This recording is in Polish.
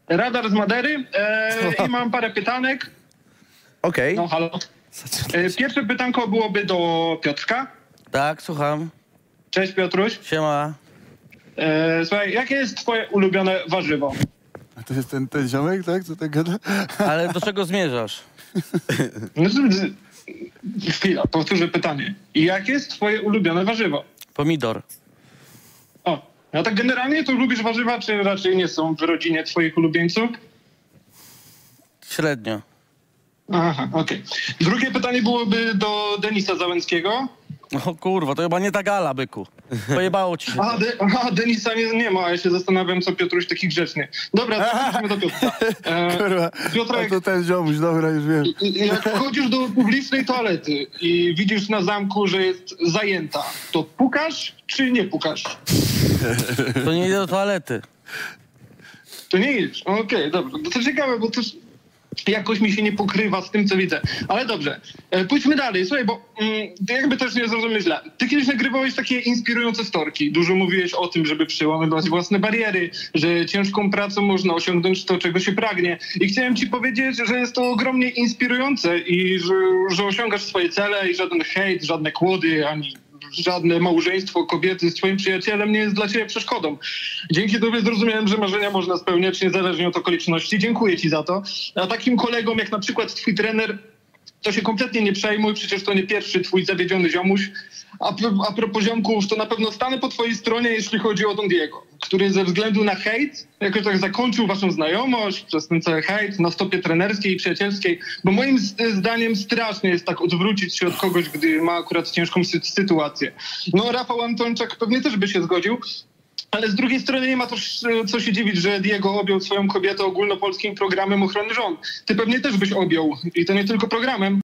Radar z Madery i mam parę pytanek. Okej. No halo. Pierwsze pytanko byłoby do Piotrka. Tak, słucham. Cześć Piotruś. Siema. Słuchaj, jakie jest twoje ulubione warzywo? A to jest ten ziomek, tak? Co tak gada? Ale do czego zmierzasz? No, chwila, powtórzę pytanie. Jakie jest twoje ulubione warzywo? Pomidor. O, no tak generalnie to lubisz warzywa, czy raczej nie są w rodzinie twoich ulubieńców? Średnio. Aha, okej. Drugie pytanie byłoby do Denisa Załęckiego. O kurwa, to chyba nie ta gala, byku. Pojebało ci się. Denisa nie ma, a ja się zastanawiam, co Piotruś taki grzeczny. Dobra, to wróćmy do Piotra. Kurwa, Piotrek, a to ten ziomuś, dobra, już wiem. jak wchodzisz do publicznej toalety i widzisz na zamku, że jest zajęta, to pukasz czy nie pukasz? To nie idę do toalety. To nie idziesz. Okej, dobra. To ciekawe, bo to jakoś mi się nie pokrywa z tym, co widzę. Ale dobrze, pójdźmy dalej. Słuchaj, bo jakby też nie zrozumieć źle. Ty kiedyś nagrywałeś takie inspirujące storki. Dużo mówiłeś o tym, żeby przełamywać własne bariery, że ciężką pracą można osiągnąć to, czego się pragnie. I chciałem ci powiedzieć, że jest to ogromnie inspirujące i że osiągasz swoje cele i żaden hejt, żadne kłody, ani żadne małżeństwo kobiety z twoim przyjacielem nie jest dla ciebie przeszkodą. Dzięki tobie zrozumiałem, że marzenia można spełniać niezależnie od okoliczności. Dziękuję ci za to. A takim kolegom jak na przykład twój trener, to się kompletnie nie przejmuj, przecież to nie pierwszy twój zawiedziony ziomuś. A propos ziomków, to na pewno stanę po twojej stronie, jeśli chodzi o Don Diego, który ze względu na hejt, jakoś tak zakończył waszą znajomość przez ten cały hejt na stopie trenerskiej i przyjacielskiej, bo moim zdaniem strasznie jest tak odwrócić się od kogoś, gdy ma akurat ciężką sytuację. No Rafał Antończak pewnie też by się zgodził, ale z drugiej strony nie ma też co się dziwić, że Diego objął swoją kobietę ogólnopolskim programem ochrony żon. Ty pewnie też byś objął i to nie tylko programem.